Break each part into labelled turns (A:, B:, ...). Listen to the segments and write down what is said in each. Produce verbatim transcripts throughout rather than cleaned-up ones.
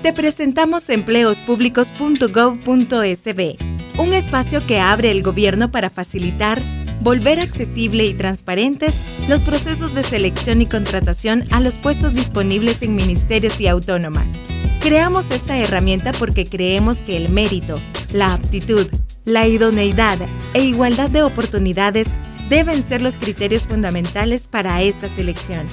A: Te presentamos empleos públicos punto gov punto es be, un espacio que abre el gobierno para facilitar, volver accesible y transparentes los procesos de selección y contratación a los puestos disponibles en ministerios y autónomas. Creamos esta herramienta porque creemos que el mérito, la aptitud, la idoneidad e igualdad de oportunidades deben ser los criterios fundamentales para esta selección.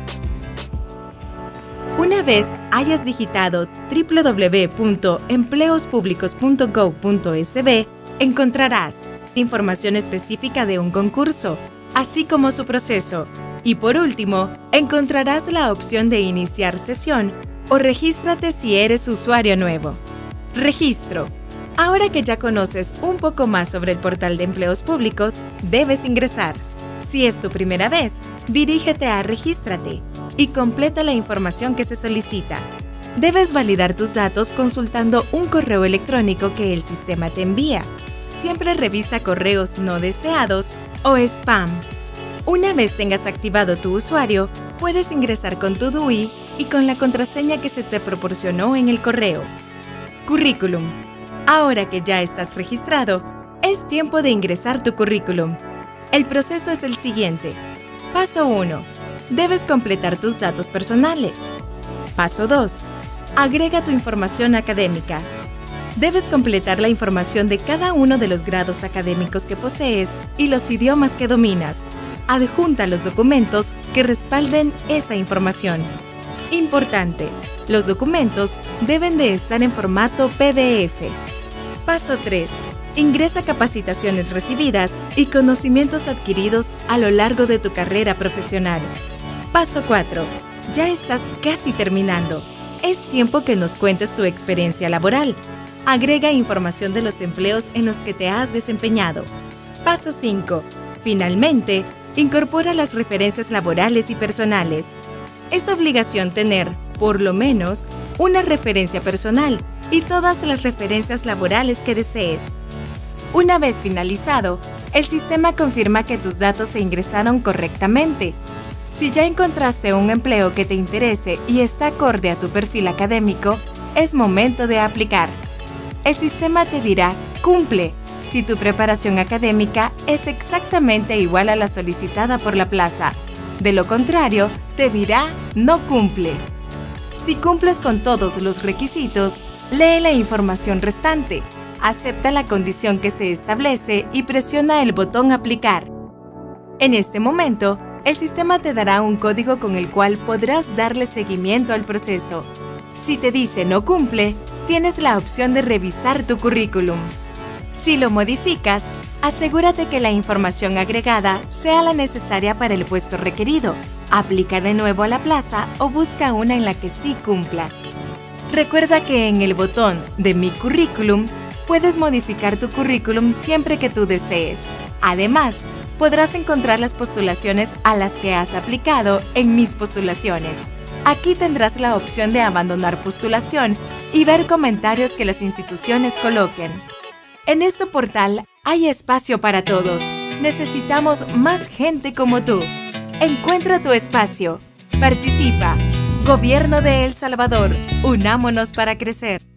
A: Una vez hayas digitado doble u doble u doble u punto empleos públicos punto gov punto es be, encontrarás información específica de un concurso, así como su proceso. Y por último, encontrarás la opción de iniciar sesión o regístrate si eres usuario nuevo. Registro. Ahora que ya conoces un poco más sobre el portal de empleos públicos, debes ingresar. Si es tu primera vez, dirígete a Regístrate y completa la información que se solicita. Debes validar tus datos consultando un correo electrónico que el sistema te envía. Siempre revisa correos no deseados o spam. Una vez tengas activado tu usuario, puedes ingresar con tu D U I y con la contraseña que se te proporcionó en el correo. Currículum. Ahora que ya estás registrado, es tiempo de ingresar tu currículum. El proceso es el siguiente. Paso uno. Debes completar tus datos personales. Paso dos. Agrega tu información académica. Debes completar la información de cada uno de los grados académicos que posees y los idiomas que dominas. Adjunta los documentos que respalden esa información. Importante, los documentos deben de estar en formato pe de efe. Paso tres. Ingresa capacitaciones recibidas y conocimientos adquiridos a lo largo de tu carrera profesional. Paso cuatro. Ya estás casi terminando. Es tiempo que nos cuentes tu experiencia laboral. Agrega información de los empleos en los que te has desempeñado. Paso cinco. Finalmente, incorpora las referencias laborales y personales. Es obligación tener, por lo menos, una referencia personal y todas las referencias laborales que desees. Una vez finalizado, el sistema confirma que tus datos se ingresaron correctamente. Si ya encontraste un empleo que te interese y está acorde a tu perfil académico, es momento de aplicar. El sistema te dirá «Cumple» si tu preparación académica es exactamente igual a la solicitada por la plaza. De lo contrario, te dirá «No cumple». Si cumples con todos los requisitos, lee la información restante, acepta la condición que se establece y presiona el botón «Aplicar». En este momento, el sistema te dará un código con el cual podrás darle seguimiento al proceso. Si te dice «No cumple», tienes la opción de revisar tu currículum. Si lo modificas, asegúrate que la información agregada sea la necesaria para el puesto requerido. Aplica de nuevo a la plaza o busca una en la que sí cumpla. Recuerda que en el botón de Mi currículum puedes modificar tu currículum siempre que tú desees. Además, podrás encontrar las postulaciones a las que has aplicado en Mis postulaciones. Aquí tendrás la opción de abandonar postulación y ver comentarios que las instituciones coloquen. En este portal hay espacio para todos. Necesitamos más gente como tú. Encuentra tu espacio. Participa. Gobierno de El Salvador. Unámonos para crecer.